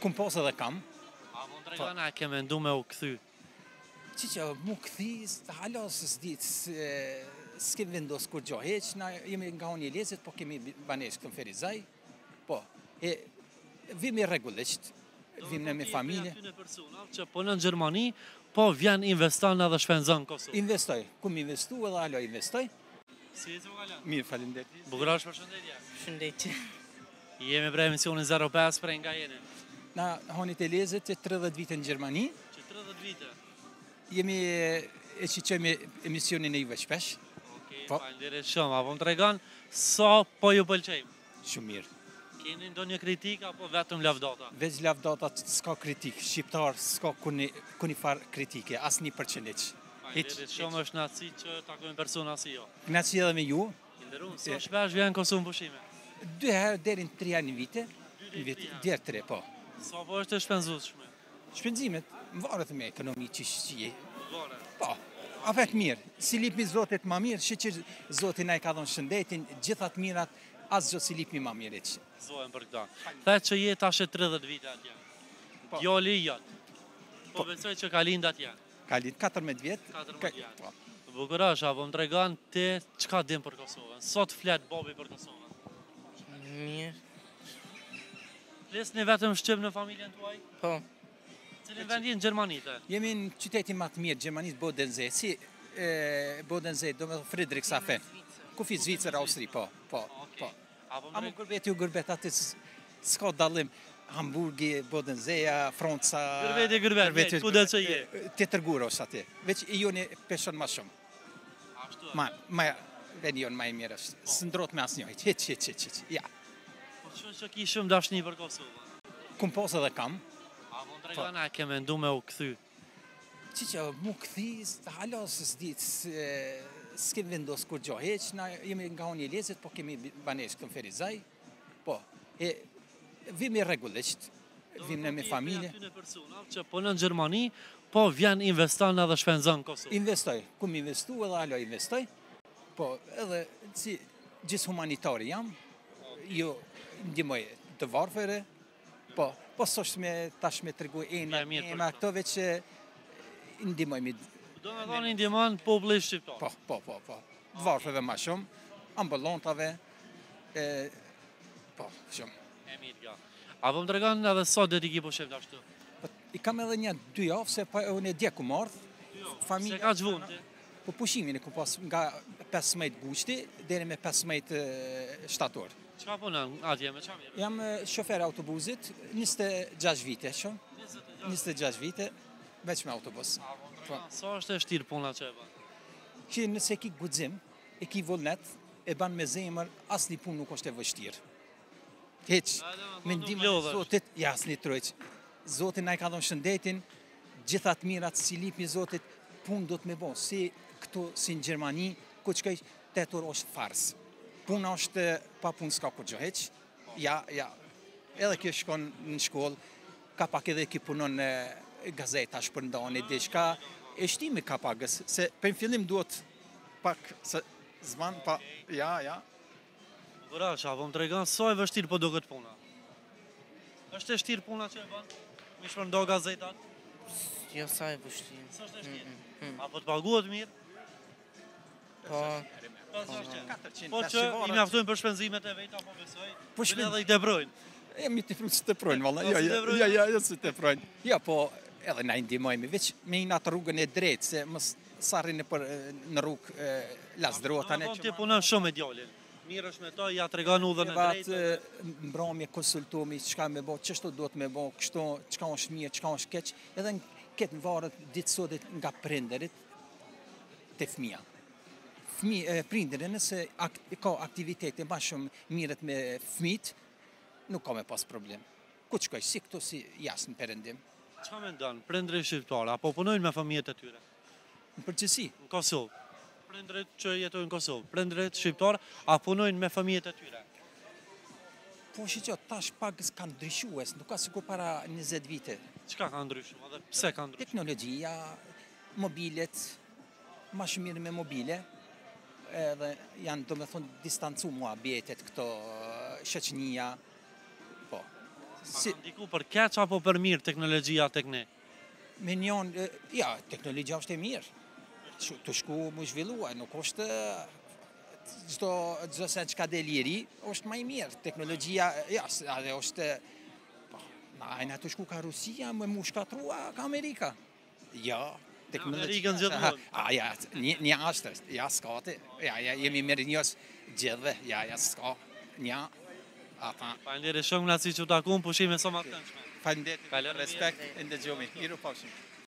Kum pas edhe kam. A po m'tregon a ke mendu me u kthy? Që mu këthi, hala s'kem vendos kur gjo heq, na jemi nga unë i lezet, po kemi banesh këtë Ferizaj, po, vim i regullisht, vim në me familje. Aty në persona që punon në Gjermani, po vjen investon edhe shpenzon në Kosovë. Investoj, kum investu edhe alo investoj. Si jetë Galan? Mirë, faleminderit. Bukurash, përshëndetje. Shëndetje. Jemi bre emisionin 05 prej nga jeni. Na honit e lezet që 30 vite në Gjermani, Që 30 vite. jemi e që qëmi emisionin e juve shpesh, Okej, Po. faleminderit shumë. Apo m'tregon sa po ju pëlqejmë? shumë mirë. Keni ndonjë kritikë apo vetëm lavdata? Veç lavdata s'ka kritik, shqiptar s'ka kuni far kritike, as 1%. Faleminderit shumë, është kënaqësi që takojmë persona si jo. Knaci edhe me ju, Nderuar, sa shpesh vjen në Kosovë në pushime? 2 herë deri në 3 herë në vite, deri 3, po. Sa po është e shpenzueshme? Shpenzimet, varet me ekonomi që shqie. Vore. Po, afet mirë, si lipmi Zotit ma mirë, që Zotin na i ka dhënë shëndetin, gjithat mirat, asgjë si lipmi ma mirë që. Zohem për këta. The që je tash e 30 vite atje. Po. Djali jot. Po besoj që ka lind atje. Ka litë 14 vjetë. 14 vjetë. Po. Bukurash, apo m'tregon ti çka din për Kosovën? Sot flet babi për Kosovën. Mirë. Flisni vetëm shqip në familjen tuaj? Po. Cilin vend je në Gjermani te? Jemi në qytetin më të mirë, Gjermanisë Bodensee, si Bodensee, do me Friedrichshafen. Kufi Zvicër, Austri, po, po. Apo A më gërbet ju gërbet atë s'ka dallim. Hamburgi, Bodensea, Franca... Gërbet, ku dhe që je? Të tërguros atë. Veç i joni peshon ma shumë. Ashtu. Ma veni jonë ma e mirë është. Së ndrot me asë njojt. Hiq. Ja. Po që ki shumë dashni për Kosovën? Kum pas edhe kam. Apo m'tregon a ke mendu me u kthy? Që mu këthi, hala s'kem vendos kur gjo heq, na jemi nga unë i lezet, po kemi banesh këtë Ferizaj, po, vim i regullisht, vim në me familje. Aty në persona që punon në Gjermani, po vjen investon edhe shpenzon në Kosovë. Investoj, kum investu edhe alo investoj, po, edhe si gjithë humanitari jam, ju ndimoj të varfëre, po s'është me tash me tregu ena këto veç ndimoj mi. Do me thonë ndihmon populli shqiptar. Po. Të varfëve ma shumë, ambulantave, po, shumë. E mirë, ja. Apo m'tregon edhe sa do t'i ki pushim ashtu? I kam edhe 2 javë, se pa unë e dje ku mardh. Se ka gjvun ti? Po pushimin e ku pas nga 15 gushti, deri me 15 shtator. Çka punon atje me çfarë? Jam shofer autobusit, 26 vite shumë. 26 vite, veç me autobus. Sa është e vështirë puna që e bën? Që nëse ki guxim, e ki vullnet, e ban me zemër, asnjë punë nuk është e vështirë. Hiç. Me ndihmën e Zotit, asnjë trojç. Zoti na i ka dhënë shëndetin, gjithat mirat si lipmi Zotit, punë do të me bë. Si këtu, si në Gjermani, ku çkaj tetur është fars. Puna është pa punë s'ka kur gjë heq. Ja. Edhe kjo shkon në shkollë, ka pak edhe ki punon në gazeta shpërndani, diçka e shtimi ka pagës, se për në fillim duhet pak se zman, pa, ja. Bukurash, apo m'tregon sa e vështirë po duket puna? Është e vështirë puna që e bën? Mi shpërndo gazetat? Jo sa e vështirë. Sa është e vështirë? Apo të paguhet mirë? Po. Po që i mjaftojnë për shpenzimet e veta, po besoj. Po edhe i teprojnë. Mi të frutë së të projnë, valla. Ja, së të projnë. Ja, po, edhe na i ndihmojmë, veç me i natë rrugën e drejtë, se mos sarrin në rrugë lasdrota. Po ti punon shumë me djalin. Mirë është me to, ja tregon udhën e drejtë. Mbrëmje konsultomi, çka me bë, ç'është duhet me bë, kështu, çka është mirë, çka është keq, edhe këtë varet ditësotit nga prindërit te fëmia. Prindërit nëse ka aktivitete më shumë mirët me fëmijët, nuk ka me pas problem. Ku çkoj, si këtu, si jasë në Perëndim. Çka mendon, prindërit shqiptarë, apo punojnë me fëmijët e tyre? Në përgjithësi. Në Kosovë. Prindërit që jetojnë në Kosovë, prindërit shqiptarë, a punojnë me fëmijët e tyre? Po shiqo, tash pagës kanë ndryshues, nuk ka sikur para 20 vite. Çka ka ndryshuar dhe pse ka ndryshuar? Teknologjia, mobilet, ma shumë mirë me mobile, edhe janë do me thonë distancu muhabetet këto shoqënia, po. Si, Diku për keq apo për mirë teknologjia tek ne? me njën, ja, teknologjia është e mirë. Të shku më zhvillua, nuk është çdo sen që ka del i ri, është më i mirë. Teknologjia, ja, edhe është, po, na ajna të shku ka Rusia, më mu shkatrua ka Amerika. Ja, Amerikën gjithmonë. Ja, një është, ja, s'kati. Ja, jemi mirë njës gjithve, ja, s'ka. Një, ata. Faleminderit shumë nga si që takun, pushime sa më të këndshme. Faleminderit, Kaloni mirë. respekt, ndëgjumi. Miru pafshim.